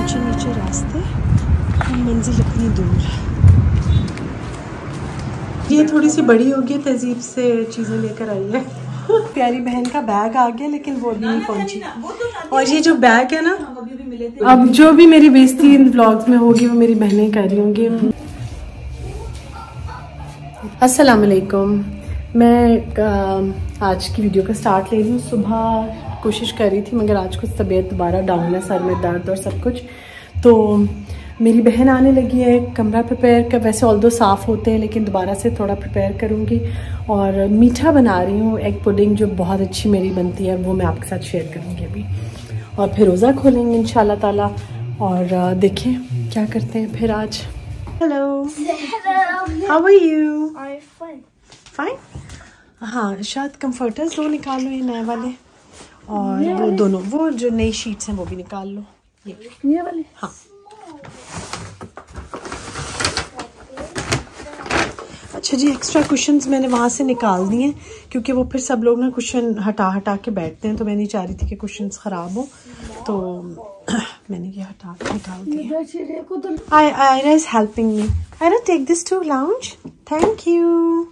ऊंचे नीचे रास्ते, मंजिल इतनी दूर। ये थोड़ी सी बड़ी होगी, तहजीब से चीज़ें लेकर आई है। प्यारी बहन का बैग आ गया लेकिन वो भी नहीं पहुंची। और ये जो बैग है ना, अब जो भी मेरी बेइज्जती इन व्लॉग्स में होगी वो मेरी बहनें कर रही होंगी। अस्सलाम वालेकुम। मैं आज की वीडियो का स्टार्ट ले रही हूँ। सुबह कोशिश कर रही थी मगर आज कुछ तबीयत दोबारा डाउन है, सर में दर्द और सब कुछ। तो मेरी बहन आने लगी है, कमरा प्रिपेयर कर, वैसे ऑल्दो साफ़ होते हैं लेकिन दोबारा से थोड़ा प्रिपेयर करूँगी। और मीठा बना रही हूँ, एग पुडिंग जो बहुत अच्छी मेरी बनती है, वो मैं आपके साथ शेयर करूँगी अभी। और फिर रोज़ा खोलेंगे इंशाल्लाह ताला। और देखें क्या करते हैं फिर आज। Hello, how are you? Fine. हाँ, शायद कंफर्टर्स दो निकाल लो, ये नए वाले, और वो दोनों, वो जो नई शीट्स हैं वो भी निकाल लो। ये वाले? हाँ। अच्छा जी, एक्स्ट्रा कुशन्स मैंने वहाँ से निकाल दिए हैं क्योंकि वो फिर सब लोग ना कुशन हटा हटा के बैठते हैं, तो मैं नहीं चाह रही थी कि कुशन्स ख़राब हो, तो मैंने ये हटा के निकाल दिया। Ayra is helping me. Ayra take this to lounge, thank you.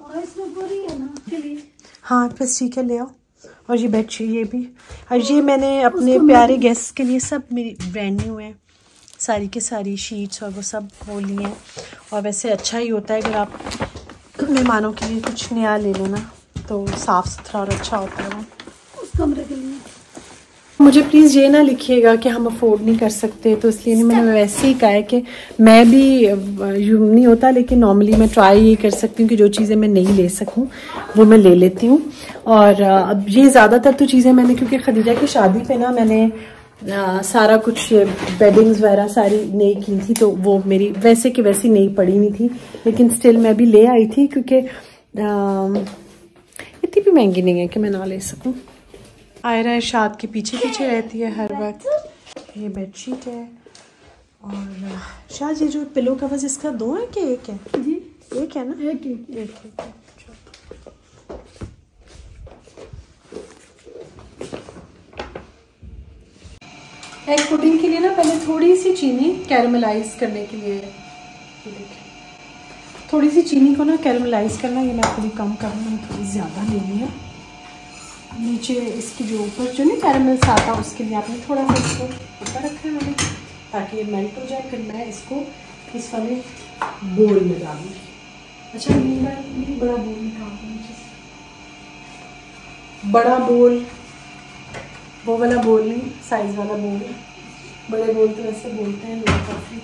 हाँ बस ठीक है, ले आओ। और ये बेडशीट, ये भी, और ये मैंने अपने प्यारे गेस्ट के लिए सब मेरी ब्रांड न्यू है, सारी की सारी शीट्स और वो सब वो लिए हैं। और वैसे अच्छा ही होता है अगर आप मेहमानों के लिए कुछ नया ले लेना, तो साफ़ सुथरा और अच्छा होता है वो उस कमरे के लिए। मुझे प्लीज़ ये ना लिखिएगा कि हम अफोर्ड नहीं कर सकते, तो इसलिए मैंने वैसे ही कहा है कि मैं भी यूँ नहीं होता, लेकिन नॉर्मली मैं ट्राई ये कर सकती हूँ कि जो चीज़ें मैं नहीं ले सकूँ वो मैं ले लेती हूँ। और अब ये ज़्यादातर तो चीज़ें मैंने, क्योंकि खदीजा की शादी पे ना मैंने सारा कुछ बेडिंग्स वगैरह सारी नई की थी, तो वो मेरी वैसे की वैसी नई पड़ी नहीं थी, लेकिन स्टिल मैं भी ले आई थी क्योंकि इतनी भी महंगी नहीं है कि मैं ना ले सकूँ। आयरा इरशाद के पीछे पीछे रहती है हर वक्त। ये बेडशीट है, और शायद ये जो पिलो कवर्स इसका दो है कि एक है? जी एक है ना, एक। एग पुडिंग के लिए ना पहले थोड़ी सी चीनी कैरमलाइज करने के लिए, थोड़ी सी चीनी को ना कैरमलाइज करना, ये मैं थोड़ी कम कर रही हूँ, थोड़ी ज़्यादा लेनी है। नीचे इसकी जो ऊपर जो नहीं कैरमल आता, उसके लिए आपने थोड़ा सा इसको ऊपर रखा है मैंने, ताकि ये मेल्ट हो जाए। फिर मैं इसको इस वाले बोल में डालूंगी। अच्छा ये बड़ा बोल निकालूंगी, बड़ा बोल, वो वाला बोल नहीं, साइज वाला बोल। बड़े बोल तो वैसे बोलते हैं लोग काफ़ी।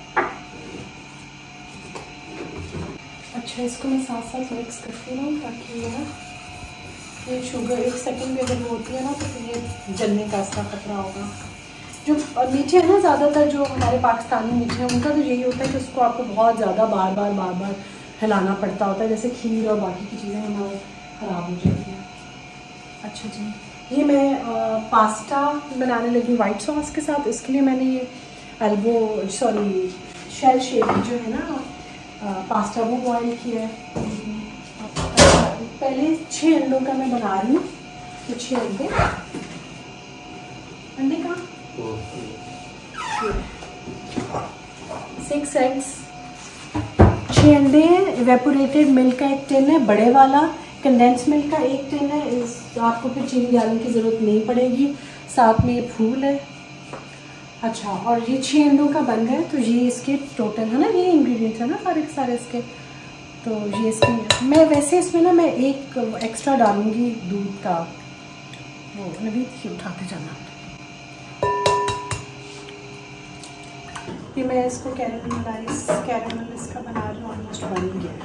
अच्छा, इसको मैं साथ साथ मिक्स करती हूँ ताकि ये शुगर एक सेकंड में अगर होती है ना, तो फिर ये जलने का इसका खतरा होगा। जो मीठे हैं ना, ज़्यादातर जो हमारे पाकिस्तानी मीठे हैं उनका तो यही होता है कि उसको आपको बहुत ज़्यादा बार बार हिलाना पड़ता होता है, जैसे खीर और बाकी की चीज़ें हमारे ख़राब हो जाती हैं। अच्छा जी, ये मैं पास्ता बनाने लगी वाइट सॉस के साथ। इसके लिए मैंने ये शेल शेप जो है ना पास्ता, वो बॉयल किया है। पहले 6 अंडों का मैं बना रही हूँ, तो 6 अंडे का 6 एग्स, 6 अंडे हैं। इवेपोरेटेड मिल्क का 1 टिन है, बड़े वाला। कंडेंस मिल्क का 1 टिन है। आपको फिर चीनी डालने की ज़रूरत नहीं पड़ेगी। साथ में ये फूल है। अच्छा, और ये 6 अंडों का बन गया, तो ये इसके टोटल है ना, ये इंग्रेडिएंट्स है ना सारे इसके। तो ये इसमें मैं वैसे इसमें ना मैं एक एक्स्ट्रा डालूंगी दूध का, वो नवीद की उठाते जाना। ये मैं इसको कैरमल इसका बना रही हूँ, ऑलमोस्ट बन गया।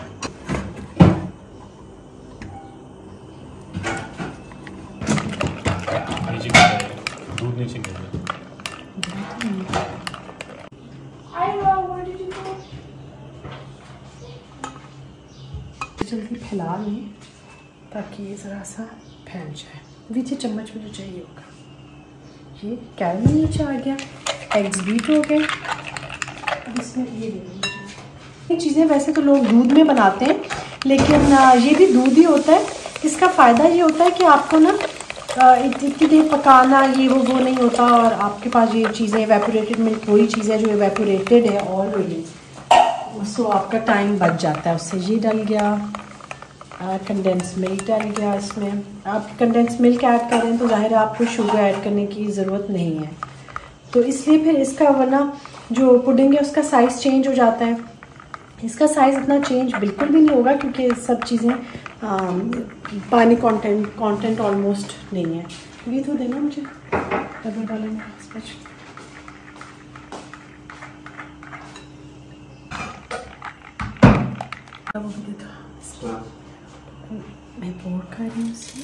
दूध नीचे गिर गया। जल्दी फैला लें ताकि ये ज़रा सा फैल जाए। नीचे चम्मच मुझे चाहिए होगा। ये कैरमल नीचे आ गया, एग्स बीट हो गए। अब इसमें ये चीज़ें वैसे तो लोग दूध में बनाते हैं, लेकिन ये भी दूध ही होता है। इसका फ़ायदा ये होता है कि आपको ना इतनी देर पकाना ये वो नहीं होता। और आपके पास ये चीज़ें एवेपोरेटेड मिल्क वही चीज़ है जो एवेपोरेटेड है ऑलरेडी, सो आपका टाइम बच जाता है उससे। ये डल गया, कंडेंस मिल्क डल गया। इसमें आप कंडेंस मिल्क ऐड करें तो ज़ाहिर है आपको शुगर ऐड करने की ज़रूरत नहीं है, तो इसलिए फिर इसका वरना जो पुडिंग है उसका साइज़ चेंज हो जाता है। इसका साइज़ इतना चेंज बिल्कुल भी नहीं होगा क्योंकि सब चीज़ें पानी कंटेंट ऑलमोस्ट नहीं है। ये तो देना मुझे डब्बे वाले में मैं पोर कर रही हूँ इसमें।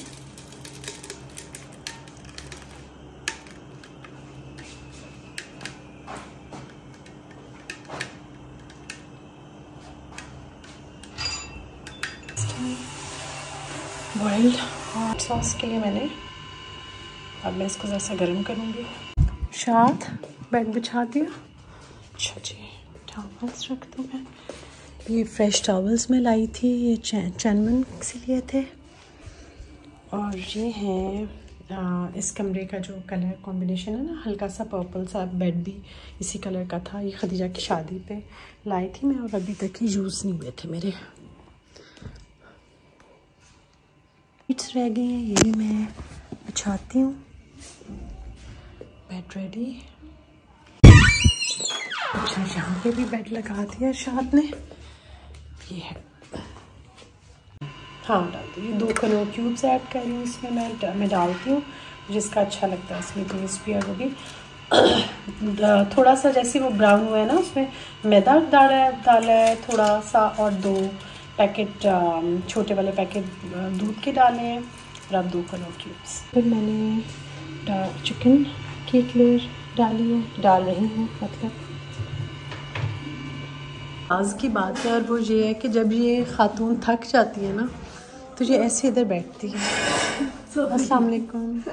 बॉइल्ड हॉट सॉस के लिए मैंने अब मैं इसको ज़रा गर्म करूँगी। साथ बेड बिछा दिया। अच्छा जी, टॉवल्स रख दूँ मैं। ये फ्रेश टॉवल्स में लाई थी, ये चैनमन से लिए थे। और ये है इस कमरे का जो कलर कॉम्बिनेशन है ना, हल्का सा पर्पल सा, बेड भी इसी कलर का था। ये खदीजा की शादी पे लाई थी मैं और अभी तक ही यूज़ नहीं हुए थे मेरे। शीट्स रह गई हैं, ये भी मैं बिछाती हूँ। Bed ready. अच्छा, यहाँ पे भी बेड लगा दिया शाद ने। ये है, हाँ डाल दी। ये 2 कनोर क्यूब्स ऐड कर रही हूँ इसमें मैं डालती हूँ जिसका अच्छा लगता है इसमें टेस्ट भी। और वो भी थोड़ा सा जैसे वो ब्राउन हुआ है ना उसमें मैदा डाला है थोड़ा सा, और 2 पैकेट छोटे वाले पैकेट दूध के डाले हैं और अब 2 कनोर क्यूब्स। फिर मैंने चिकन की एक लेयर डाली है, डाल रही हूँ मतलब। आज की बात है और वो ये है कि जब ये खातून थक जाती है ना तो ये ऐसे इधर बैठती है। अस्सलाम वालेकुम।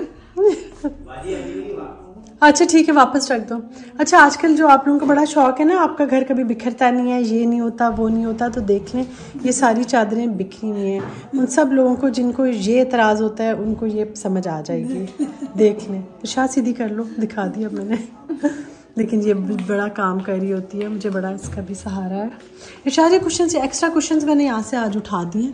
अच्छा ठीक है, वापस रख दो। अच्छा, आजकल जो आप लोगों को बड़ा शौक है ना, आपका घर कभी बिखरता नहीं है, ये नहीं होता वो नहीं होता, तो देख लें ये सारी चादरें बिखरी हुई हैं। उन सब लोगों को जिनको ये एतराज़ होता है उनको ये समझ आ जाएगी, देख लें। तो शायद सीधी कर लो, दिखा दिया मैंने। लेकिन ये बड़ा काम कर रही होती है, मुझे बड़ा इसका भी सहारा है। शायद ये कुशन्स, एक्स्ट्रा कुशन्स मैंने यहाँ से आज उठा दिए।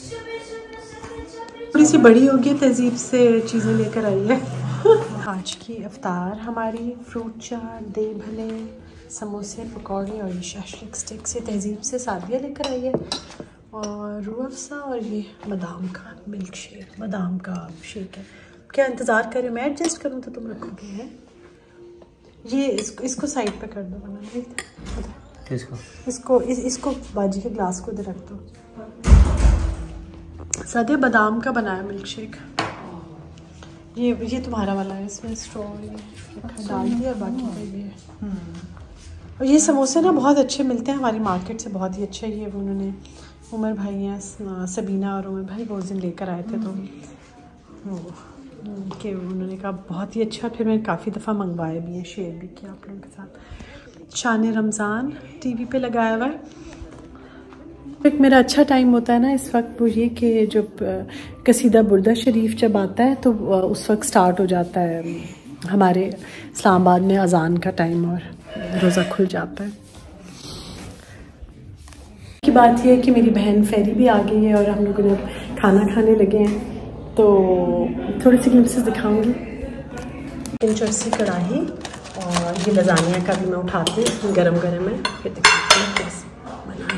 थोड़ी सी बड़ी होगी, तहजीब से चीज़ें लेकर आई है। आज की अफ्तार हमारी फ्रूट चाट, दे भले, समोसे, पकौड़े और ये शशलिक स्टिक से तहजीब से सादिया लेकर आई है। और रूह अफ़ज़ा और ये बादाम का मिल्क शेक, बादाम का शेक है। क्या इंतज़ार करें, मैं एडजस्ट करूँ तो तुम रखोगे हैं ये। इसको साइड पे कर दो, बना इसको बाजी के ग्लास को इधर रख दो। सादिया बादाम का बनाया मिल्क शेक। ये तुम्हारा वाला है, इसमें स्ट्रॉ डाल दिया और बाकी का ये है। और ये समोसे ना बहुत अच्छे मिलते हैं हमारी मार्केट से, बहुत ही अच्छे। ये उन्होंने उमर भाई हैं, सबीना और उमर भाई वो उस दिन लेकर आए थे, तो कि उन्होंने कहा बहुत ही अच्छा। फिर मैंने काफ़ी दफ़ा मंगवाए भी हैं, शेयर भी किया आप लोगों के साथ। शान रमज़ान टीवी पे लगाया हुआ है। एक मेरा अच्छा टाइम होता है ना इस वक्त, वो ये कि जब कसीदा बुर्दा शरीफ जब आता है तो उस वक्त स्टार्ट हो जाता है हमारे इस्लामाबाद में अज़ान का टाइम और रोज़ा खुल जाता है। की बात यह है कि मेरी बहन फेरी भी आ गई है और हम लोग ने खाना खाने लगे हैं, तो थोड़ी सी ग्लिम्सेस दिखाऊंगी। चिकन कढ़ाई और ये लजानिया का भी मैं उठाती हूँ, इसमें गरम गरम है, फिर दिखाती हूँ कैसे बनाएंगे।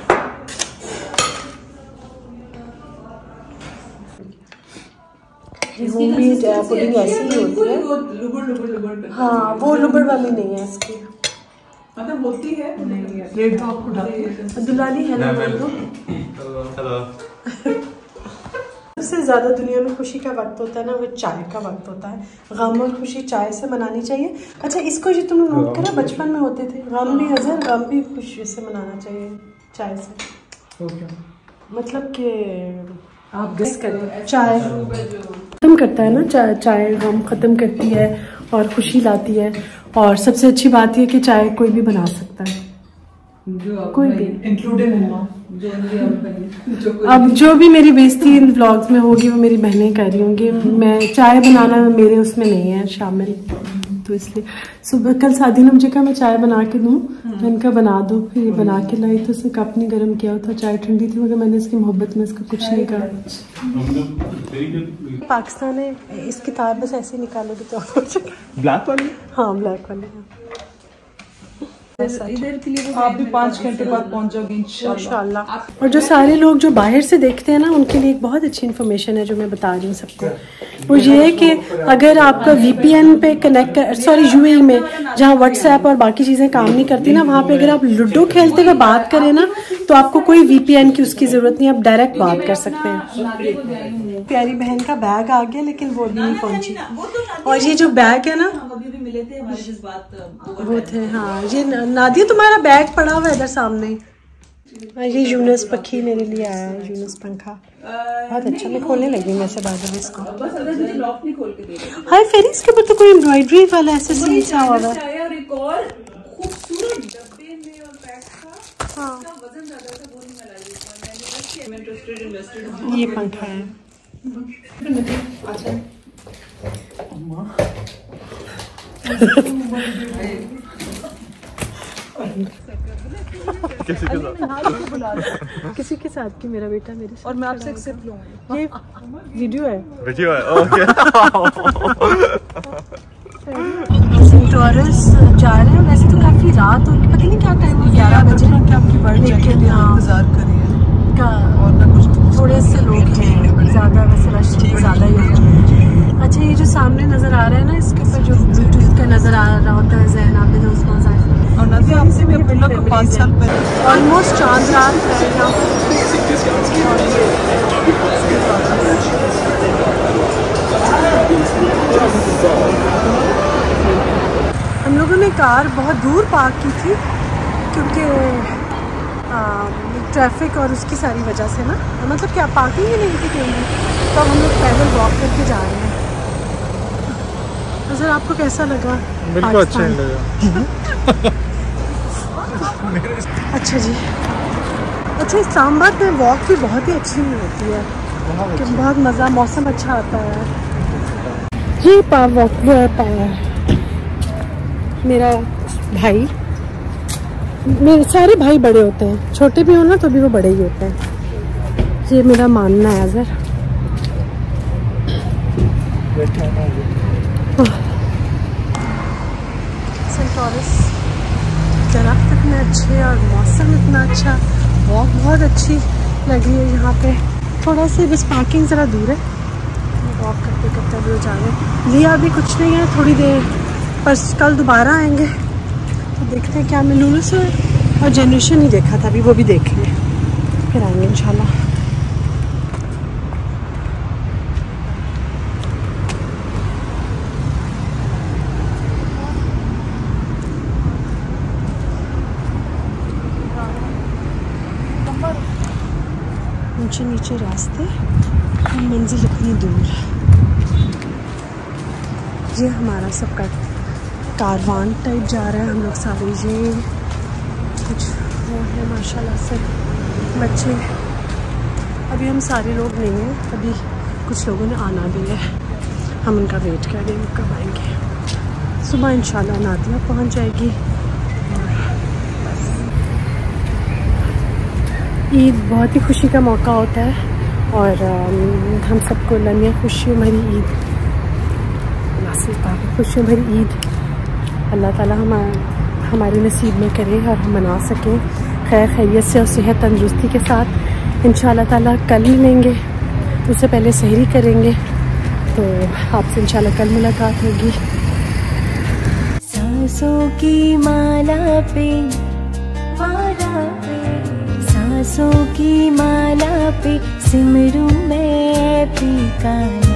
होममेड पुडिंग ऐसी ही होती है। हाँ, वो लुबड़ वाली नहीं है इसकी, मतलब होती है रेड टॉप को डालती है। दुलाली है ना। सबसे ज़्यादा दुनिया में खुशी का वक्त होता है ना, वो चाय का वक्त होता है। गम और खुशी चाय से मनानी चाहिए। अच्छा, इसको जो तुम नोट करा बचपन में होते थे, गम भी हज़र, गम भी खुशी से मनाना चाहिए चाय से। मतलब कि आप गेस करें, चाय ख़त्म करता है ना, चाय गम ख़त्म करती है और खुशी लाती है। और सबसे अच्छी बात यह कि चाय कोई भी बना सकता है, कोई भी इंक्लूडेड है अब जो भी मेरी बेइज्जती इन व्लॉग्स में होगी वो मेरी बहनें कर रही होंगी। मैं चाय बनाना मेरे उसमें नहीं है शामिल, तो इसलिए सुबह कल शादी ने मुझे कहा मैं चाय बना के दूं, मैंने कहा बना दो, फिर ये बना के लाई तो उसने कप नहीं गर्म किया था, चाय ठंडी थी, मगर मैंने इसकी मोहब्बत में इसका कुछ नहीं कहा। पाकिस्तान है इस किताब बस ऐसे निकालोगे तो ब्लैक वाली? हाँ ब्लैक वाले इधर के लिए आप भी 5 घंटे बाद पहुंच जाओगे इंशाल्लाह। और जो सारे लोग जो बाहर से देखते हैं ना उनके लिए एक बहुत अच्छी इन्फॉर्मेशन है जो मैं बता रही हूँ सबको। वो ये है कि अगर आपका VPN पे कनेक्ट UAE में जहाँ व्हाट्सएप और बाकी चीज़ें काम नहीं करती ना, वहाँ पे अगर आप लूडो खेलते हुए बात करें ना तो आपको कोई VPN की उसकी ज़रूरत नहीं, आप डायरेक्ट बात कर सकते हैं। प्यारी बहन का बैग आ गया लेकिन वो भी नहीं पहुँची। और ये जो बैग है ना वो थे, हाँ ये नादिया तुम्हारा बैग पड़ा हुआ है इधर सामने। ये यूनुस पखी मेरे लिए आया है, यूनुस पंखा बहुत अच्छा। मैं खोलने लगी हूँ वैसे बाद में इसको। हाय फेरी, इसके ऊपर तो कोई एम्ब्रॉयडरी वाला ऐसे सीन सा हुआ है। हाँ ये पंखा है। किसी के साथ की मेरा बेटा मेरे साथ। और मैं आपसे एक्सेप्ट लूंगी। ये वीडियो है ओके। टॉरस जा रहे हैं, वैसे तो काफी रात होगी, पता नहीं क्या टाइम है, 11 बजे कि आपकी बर्थ लेकिन इंतजार करिए और मैं कुछ थोड़े से लोग हैं, ज्यादा वैसे रश ज्यादा ही होगा। अच्छा ये जो सामने नजर आ रहा है ना, इसके ऊपर जो ब्लूटूथ का नजर आ रहा होता है ज़ैन आबिद उस्मान साहब, और नजर आपसे भी अपने को 5 साल पहले ऑलमोस्ट चांद रात है। हम लोगों ने कार बहुत दूर पार्क की थी क्योंकि ट्रैफिक और उसकी सारी वजह से ना, मतलब क्या पार्किंग ही नहीं थी कहीं, तो हम लोग पैदल वॉक करके जा रहे हैं। सर आपको कैसा लगा? बिल्कुल अच्छा ही लगा। अच्छा जी, अच्छा इस्लामाबाद में वॉक भी बहुत ही अच्छी होती है कि बहुत मज़ा, मौसम अच्छा आता है। ये वॉक मेरा भाई, मेरे सारे भाई बड़े होते हैं, छोटे भी हो ना तो भी वो बड़े ही होते हैं, ये मेरा मानना है। अगर सेंटोरस दरख्त इतने अच्छे और मौसम इतना अच्छा, वॉक बहुत अच्छी लग रही है यहाँ पे। थोड़ा सा बस पार्किंग ज़रा दूर है, वॉक करते करते भी हो जा रहे हैं। लिया अभी कुछ नहीं है, थोड़ी देर पर कल दोबारा आएंगे तो देखते हैं क्या। मैं लूलू से और जनरेशन ही देखा था, अभी वो भी देखेंगे, फिर आएंगे इंशाल्लाह। ऊंचे नीचे रास्ते, मंजिल इतनी दूर। ये हमारा सबका कारवान टाइप जा रहा है, हम लोग सारे ये कुछ वो है माशाल्लाह से बच्चे। अभी हम सारे लोग नहीं हैं, अभी कुछ लोगों ने आना भी है, हम उनका वेट कर रहे हैं कब आएंगे। सुबह इंशाल्लाह नादिया पहुंच जाएगी। ईद बहुत ही खुशी का मौका होता है और हम सबको लम्हे खुशियों भरी ईद, खुशियों भरी ईद अल्लाह ताला हमारे नसीब में करे और हम मना सकें खैर खैरियत से और सेहत तंदुरुस्ती के साथ। इंशाल्लाह ताला कल मिलेंगे, उससे पहले सहरी करेंगे, तो आपसे इंशाल्लाह कल मुलाकात होगी। सांसों की माला पे सांसों की माला पे सिमरूं मैं पी का